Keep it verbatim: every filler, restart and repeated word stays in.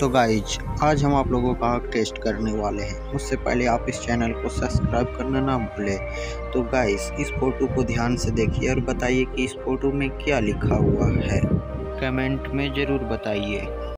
तो गाइज आज हम आप लोगों का टेस्ट करने वाले हैं। उससे पहले आप इस चैनल को सब्सक्राइब करना ना भूलें। तो गाइज इस फोटो को ध्यान से देखिए और बताइए कि इस फोटो में क्या लिखा हुआ है। कमेंट में ज़रूर बताइए।